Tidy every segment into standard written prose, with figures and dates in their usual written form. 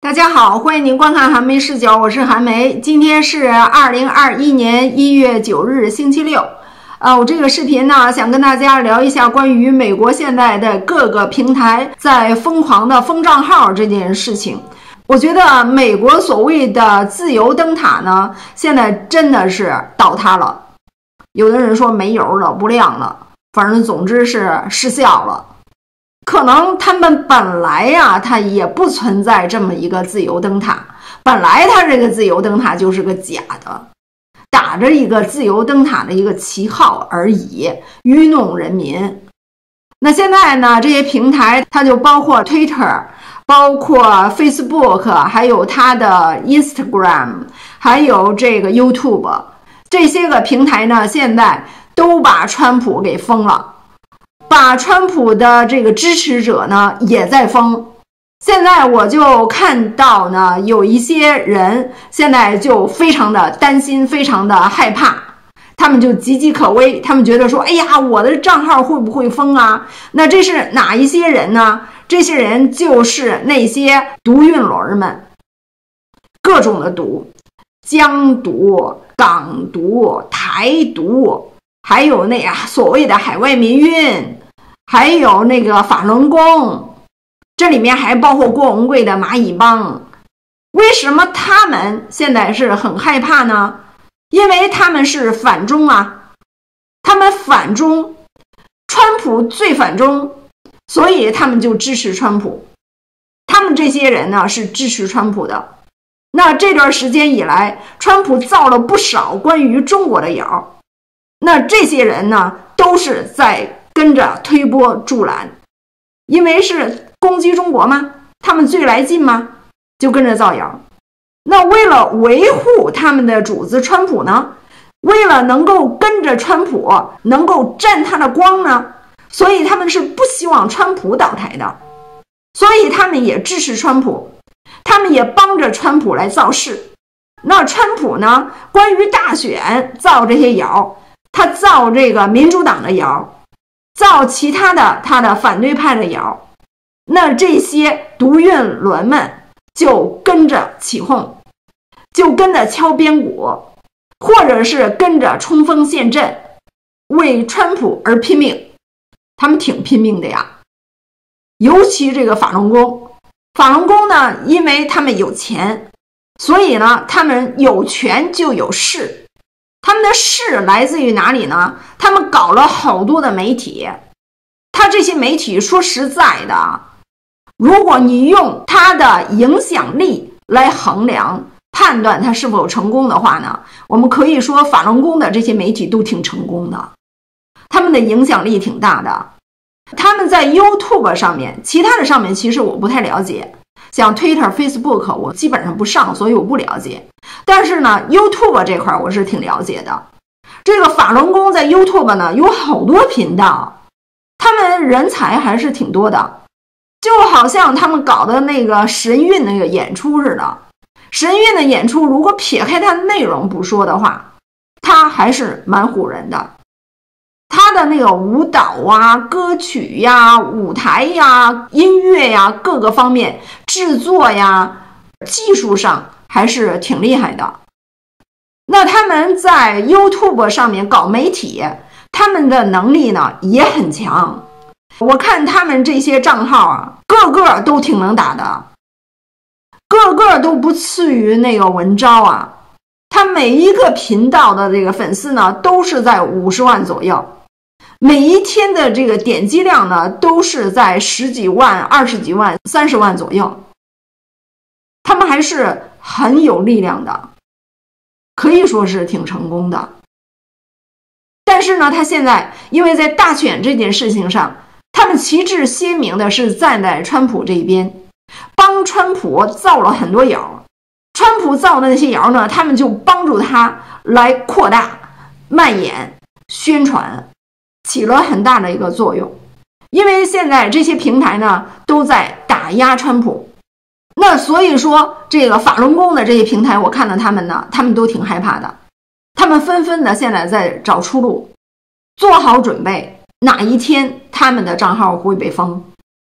大家好，欢迎您观看韩梅视角，我是韩梅。今天是2021年1月9日，星期六。我这个视频呢，想跟大家聊一下关于美国现在的各个平台在疯狂的封账号这件事情。我觉得美国所谓的自由灯塔呢，现在真的是倒塌了。有的人说没油了，不亮了，反正总之是失效了。可能他们本来呀，它也不存在这么一个自由灯塔，本来它这个自由灯塔就是个假的，打着一个自由灯塔的一个旗号而已，愚弄人民。那现在呢，这些平台它就包括 Twitter， 包括 Facebook， 还有它的 Instagram， 还有这个 YouTube， 这些个平台呢，现在都把川普给封了。把川普的这个支持者呢也在封。现在我就看到呢，有一些人现在就非常的担心，非常的害怕，他们就岌岌可危，他们觉得说，哎呀，我的账号会不会封啊？那这是哪一些人呢？这些人就是那些毒运轮们，各种的毒，疆独、港独、台独，还有那所谓的海外民运，还有那个法轮功，这里面还包括郭文贵的蚂蚁帮。为什么他们现在是很害怕呢？因为他们是反中啊，他们反中，川普最反中，所以他们就支持川普。他们这些人呢是支持川普的。那这段时间以来，川普造了不少关于中国的谣，那这些人呢都是在跟着推波助澜，因为是攻击中国吗？他们最来劲吗？就跟着造谣。那为了维护他们的主子川普呢，为了能够跟着川普，能够沾他的光呢，所以他们是不希望川普倒台的，所以他们也支持川普，他们也帮着川普来造势。那川普呢，关于大选造这些谣，他造这个民主党的谣，造其他的他的反对派的谣，那这些毒运轮们就跟着起哄，就跟着敲边鼓，或者是跟着冲锋陷阵，为川普而拼命。他们挺拼命的呀，尤其这个法轮功。法轮功呢，因为他们有钱，所以呢他们有权就有势。他们的势来自于哪里呢？他们搞了好多的媒体，他这些媒体说实在的，如果你用他的影响力来衡量判断他是否成功的话呢，我们可以说法轮功的这些媒体都挺成功的，他们的影响力挺大的。他们在 YouTube 上面，其他的上面其实我不太了解，像 Twitter、Facebook 我基本上不上，所以我不了解。但是呢 YouTube 这块我是挺了解的。这个法轮功在 YouTube 呢有好多频道，他们人才还是挺多的，就好像他们搞的那个神韵那个演出似的。神韵的演出如果撇开它的内容不说的话，它还是蛮唬人的。他的那个舞蹈啊、歌曲呀、舞台呀、音乐呀，各个方面制作呀、技术上还是挺厉害的。那他们在 YouTube 上面搞媒体，他们的能力呢也很强。我看他们这些账号啊，个个都挺能打的，个个都不次于那个文昭啊。他每一个频道的这个粉丝呢都是在50万左右，每一天的这个点击量呢都是在10几万、20几万、30万左右。他们还是很有力量的，可以说是挺成功的。但是呢，他现在因为在大选这件事情上，他们旗帜鲜明的是站在川普这边，帮川普造了很多谣。川普造的那些谣呢，他们就帮助他来扩大、蔓延、宣传，起了很大的一个作用。因为现在这些平台呢都在打压川普，那所以说这个法轮功的这些平台，我看到他们呢，他们都挺害怕的，他们纷纷的现在在找出路，做好准备，哪一天他们的账号会被封。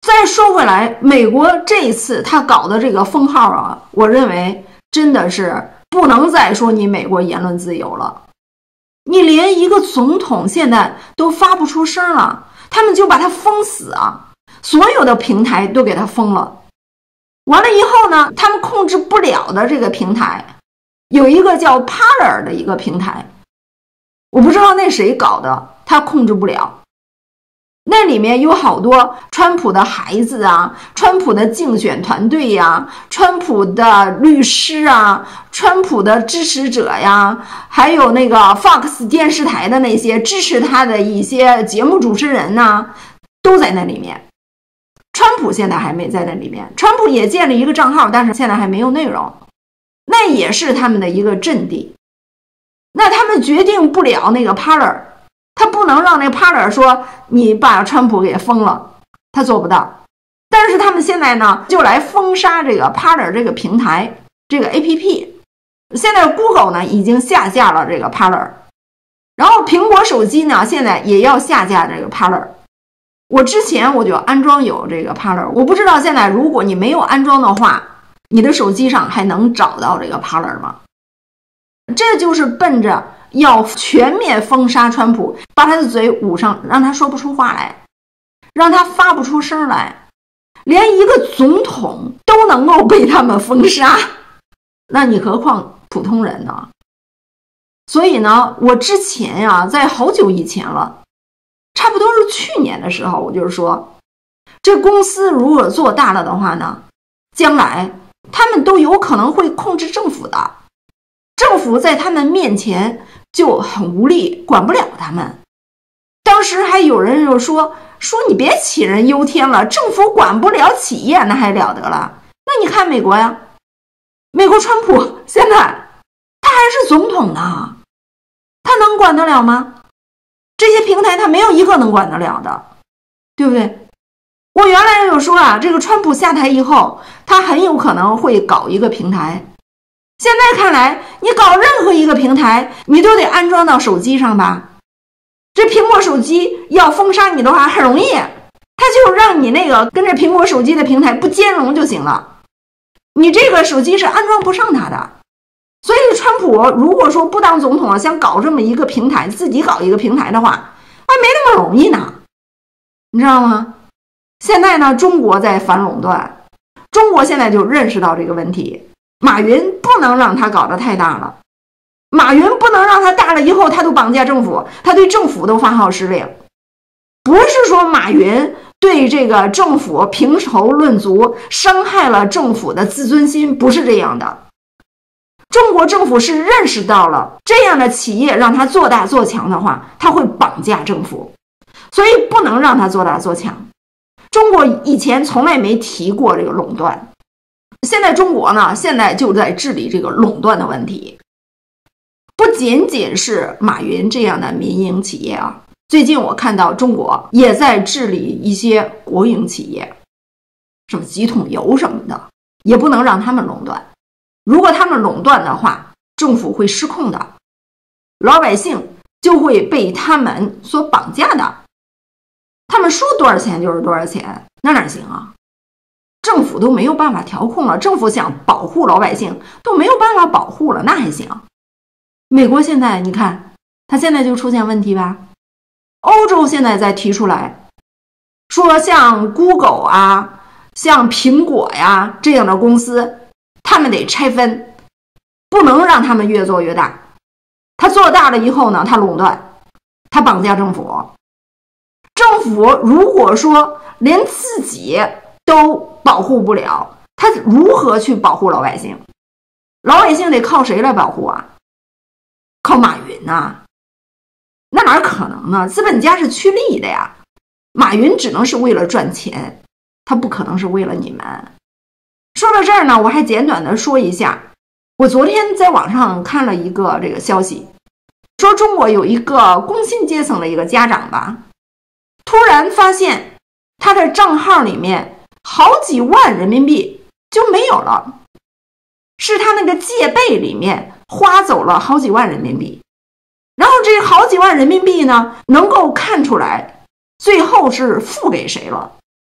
再说回来，美国这一次他搞的这个封号啊，我认为真的是不能再说你美国言论自由了。你连一个总统现在都发不出声了，他们就把他封死啊，所有的平台都给他封了。完了以后呢，他们控制不了的这个平台，有一个叫 Parler 的一个平台，我不知道那谁搞的，他控制不了。那里面有好多川普的孩子啊，川普的竞选团队呀，川普的律师啊，川普的支持者呀，还有那个 Fox 电视台的那些支持他的一些节目主持人呐，都在那里面。川普现在还没在那里面，川普也建了一个账号，但是现在还没有内容，那也是他们的一个阵地。那他们决定不了那个 Parler，他不能让那 Parler 说你把川普给封了，他做不到。但是他们现在呢，就来封杀这个 Parler 这个平台，这个 APP。现在 Google 呢已经下架了这个 Parler， 然后苹果手机呢现在也要下架这个 Parler。我之前我就安装有这个 Parler， 我不知道现在如果你没有安装的话，你的手机上还能找到这个 Parler 吗？这就是奔着要全面封杀川普，把他的嘴捂上，让他说不出话来，让他发不出声来，连一个总统都能够被他们封杀，那你何况普通人呢？所以呢，我之前呀，在好久以前了，差不多是去年的时候，我就是说，这公司如果做大了的话呢，将来他们都有可能会控制政府的，政府在他们面前就很无力，管不了他们。当时还有人就说你别杞人忧天了，政府管不了企业那还了得了。那你看美国呀，美国川普现在他还是总统呢，他能管得了吗？这些平台他没有一个能管得了的，对不对？我原来有说啊，这个川普下台以后，他很有可能会搞一个平台。现在看来，你搞任何一个平台，你都得安装到手机上吧？这苹果手机要封杀你的话很容易，它就让你那个跟着苹果手机的平台不兼容就行了。你这个手机是安装不上它的。所以川普如果说不当总统了，想搞这么一个平台，自己搞一个平台的话，还没那么容易呢，你知道吗？现在呢，中国在反垄断，中国现在就认识到这个问题，马云不能让他搞得太大了，马云不能让他大了以后他都绑架政府，他对政府都发号施令。不是说马云对这个政府评头论足，伤害了政府的自尊心，不是这样的。中国政府是认识到了这样的企业让他做大做强的话，他会绑架政府，所以不能让他做大做强。中国以前从来没提过这个垄断，现在中国呢，现在就在治理这个垄断的问题。不仅仅是马云这样的民营企业啊，最近我看到中国也在治理一些国营企业，什么几桶油什么的，也不能让他们垄断。如果他们垄断的话，政府会失控的，老百姓就会被他们所绑架的。他们说多少钱就是多少钱，那哪行啊？政府都没有办法调控了，政府想保护老百姓都没有办法保护了，那还行？美国现在你看，它现在就出现问题吧？欧洲现在在提出来，说像 Google 啊，像苹果呀这样的公司，他们得拆分，不能让他们越做越大。他做大了以后呢，他垄断，他绑架政府。政府如果说连自己都保护不了，他如何去保护老百姓？老百姓得靠谁来保护啊？靠马云啊？那哪可能呢？资本家是趋利的呀，马云只能是为了赚钱，他不可能是为了你们。说到这儿呢，我还简短的说一下，我昨天在网上看了一个这个消息，说中国有一个工薪阶层的一个家长吧，突然发现他的账号里面好几万人民币就没有了，是他那个借呗里面花走了好几万人民币，然后这好几万人民币呢，能够看出来最后是付给谁了。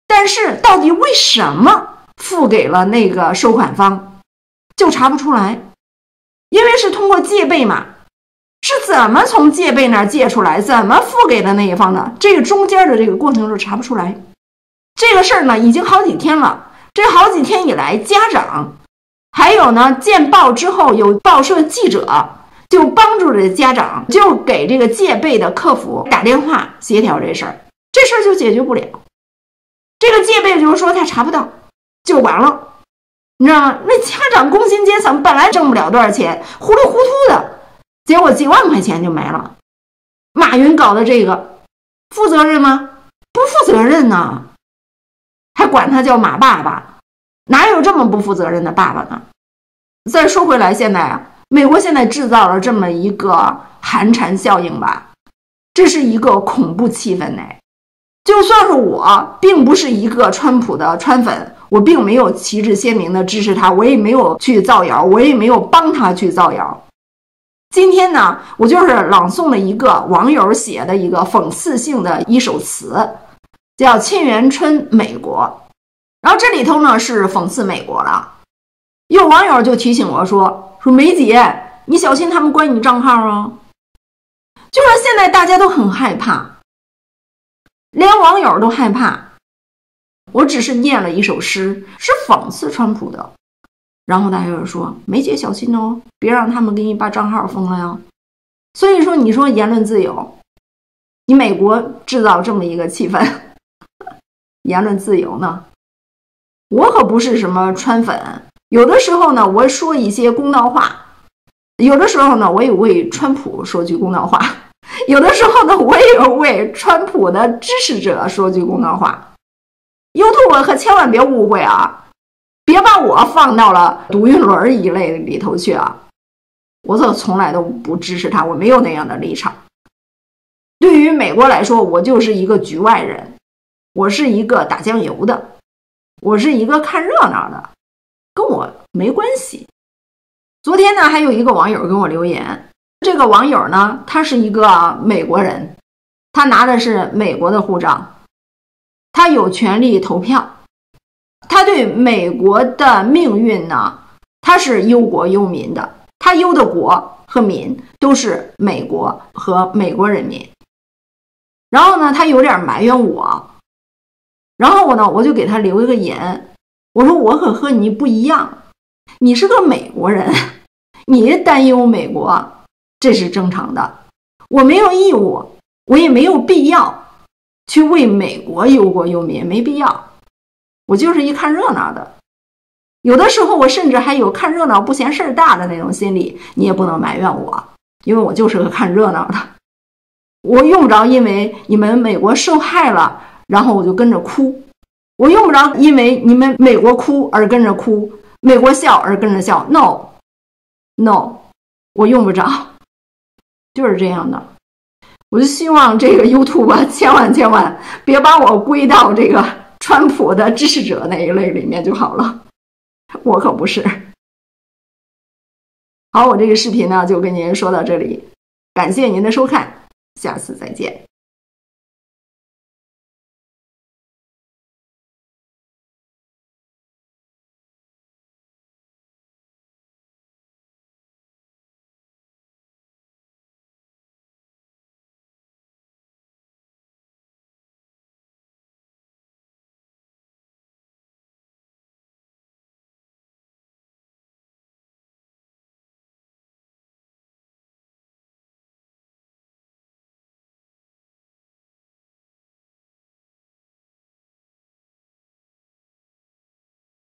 但是到底为什么付给了那个收款方，就查不出来，因为是通过借呗嘛，是怎么从借呗那儿借出来，怎么付给的那一方呢？这个中间的这个过程是查不出来。这个事儿呢，已经好几天了。这好几天以来，家长还有呢，见报之后有报社记者就帮助这家长，就给这个借呗的客服打电话协调这事儿，这事儿就解决不了。这个借呗就是说他查不到，就完了，你知道吗？那家长工薪阶层本来挣不了多少钱，糊里糊涂的，结果几万块钱就没了。马云搞的这个，负责任吗？不负责任呢，还管他叫马爸爸，哪有这么不负责任的爸爸呢？再说回来，现在啊，美国现在制造了这么一个寒蝉效应吧，这是一个恐怖气氛呢。就算是我并不是一个川普的川粉，我并没有旗帜鲜明的支持他，我也没有去造谣，我也没有帮他去造谣。今天呢，我就是朗诵了一个网友写的一个讽刺性的一首词，叫《沁园春·美国》，然后这里头呢是讽刺美国了。有网友就提醒我说梅姐，你小心他们关你账号哦。就说现在大家都很害怕，连网友都害怕。我只是念了一首诗，是讽刺川普的，然后大家就说梅姐小心哦，别让他们给你把账号封了呀。所以说你说言论自由，你美国制造这么一个气氛，言论自由呢？我可不是什么川粉，有的时候呢我说一些公道话，有的时候呢我也为川普说句公道话，有的时候呢我也为川普的支持者说句公道话。YouTube 可千万别误会啊，别把我放到了独运轮一类里头去啊！我可从来都不支持他，我没有那样的立场。对于美国来说，我就是一个局外人，我是一个打酱油的，我是一个看热闹的，跟我没关系。昨天呢，还有一个网友跟我留言，这个网友呢，他是一个美国人，他拿的是美国的护照，他有权利投票，他对美国的命运呢，他是忧国忧民的，他忧的国和民都是美国和美国人民。然后呢，他有点埋怨我，然后我就给他留一个言，我说我可和你不一样，你是个美国人，你担忧美国这是正常的，我没有义务，我也没有必要去为美国忧国忧民，没必要，我就是一看热闹的。有的时候我甚至还有看热闹不嫌事儿大的那种心理，你也不能埋怨我，因为我就是个看热闹的。我用不着因为你们美国受害了，然后我就跟着哭，我用不着因为你们美国哭而跟着哭，美国笑而跟着笑， No， 我用不着，就是这样的。我就希望这个 YouTube 千万别把我归到这个川普的支持者那一类里面就好了，我可不是。好，我这个视频呢就跟您说到这里，感谢您的收看，下次再见。